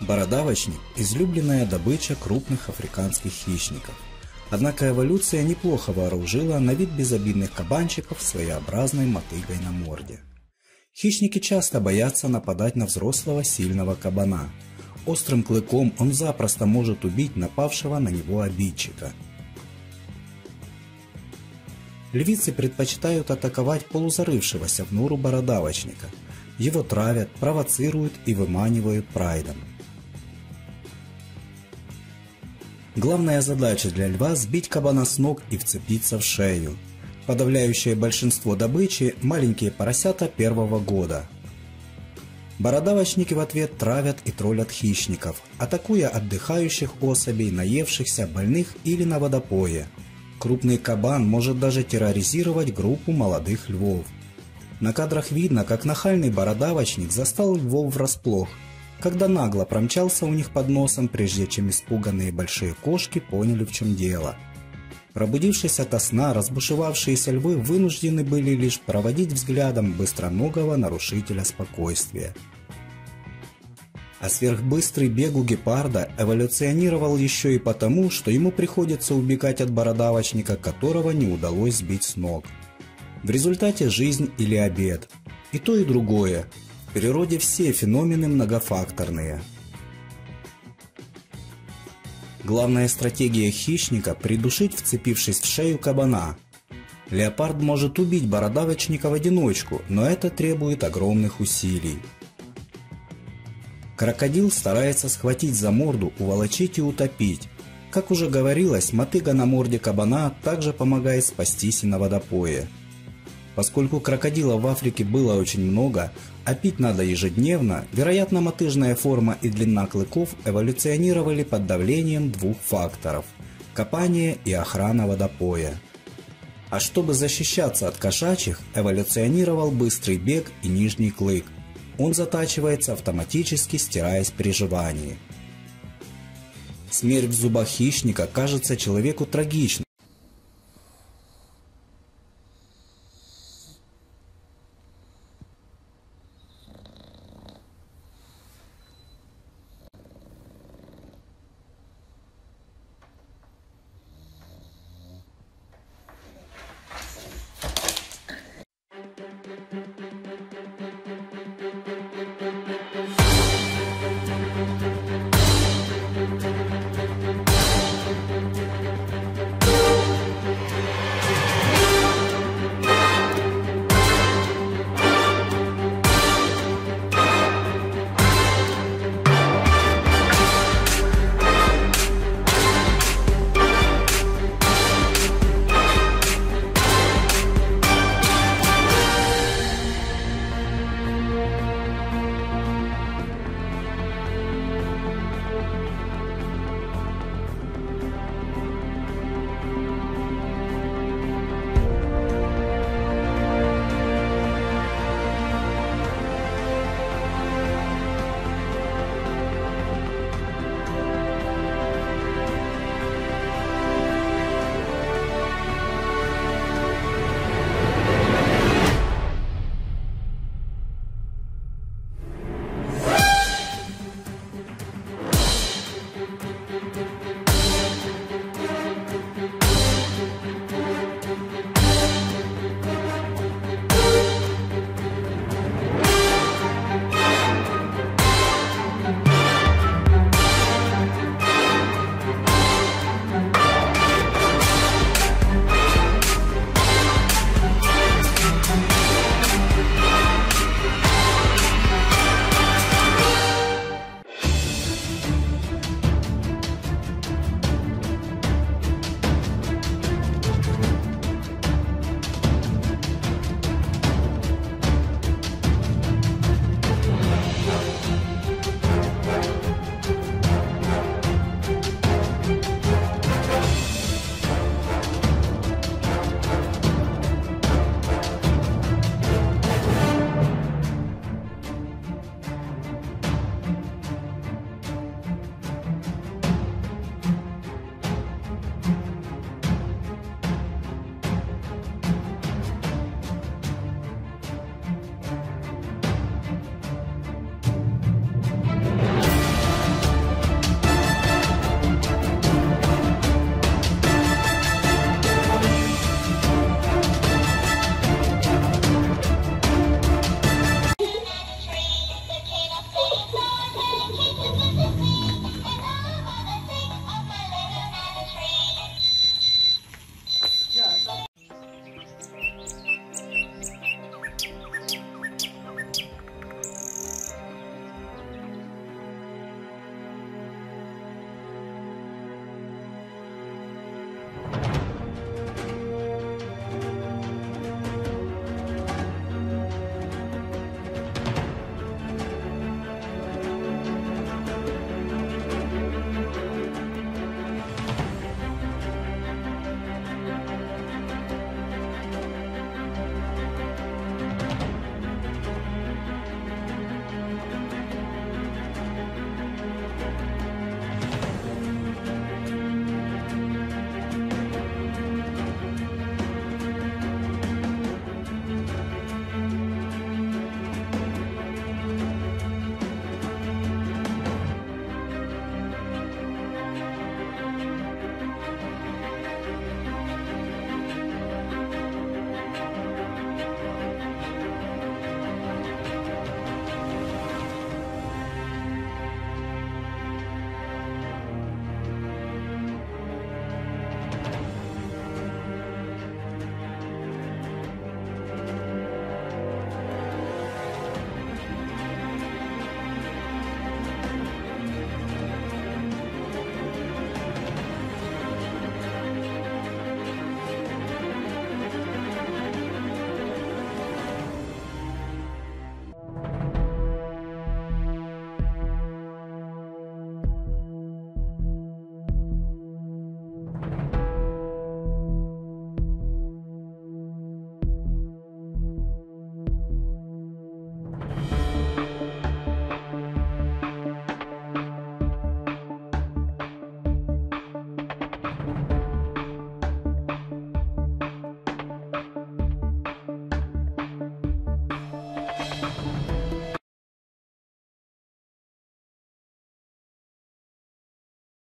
Бородавочник – излюбленная добыча крупных африканских хищников. Однако эволюция неплохо вооружила на вид безобидных кабанчиков своеобразной мотыгой на морде. Хищники часто боятся нападать на взрослого сильного кабана. Острым клыком он запросто может убить напавшего на него обидчика. Львицы предпочитают атаковать полузарывшегося в нору бородавочника. Его травят, провоцируют и выманивают прайдом. Главная задача для льва – сбить кабана с ног и вцепиться в шею. Подавляющее большинство добычи – маленькие поросята первого года. Бородавочники в ответ травят и троллят хищников, атакуя отдыхающих особей, наевшихся, больных или на водопое. Крупный кабан может даже терроризировать группу молодых львов. На кадрах видно, как нахальный бородавочник застал львов врасплох, когда нагло промчался у них под носом, прежде чем испуганные большие кошки поняли, в чем дело. Пробудившись ото сна, разбушевавшиеся львы вынуждены были лишь проводить взглядом быстроногого нарушителя спокойствия. А сверхбыстрый бег у гепарда эволюционировал еще и потому, что ему приходится убегать от бородавочника, которого не удалось сбить с ног. В результате жизнь или обед. И то, и другое. В природе все феномены многофакторные. Главная стратегия хищника – придушить, вцепившись в шею кабана. Леопард может убить бородавочника в одиночку, но это требует огромных усилий. Крокодил старается схватить за морду, уволочить и утопить. Как уже говорилось, мотыга на морде кабана также помогает спастись и на водопое. Поскольку крокодилов в Африке было очень много, а пить надо ежедневно, вероятно, мотыжная форма и длина клыков эволюционировали под давлением двух факторов – копание и охрана водопоя. А чтобы защищаться от кошачьих, эволюционировал быстрый бег и нижний клык. Он затачивается автоматически, стираясь при жевании. Смерть в зубах хищника кажется человеку трагичной.